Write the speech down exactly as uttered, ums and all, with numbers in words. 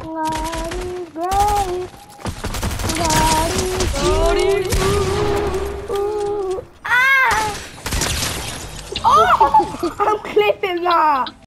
God is great. God is great. Ooh, ooh. Ah! Oh! I'm clipping that.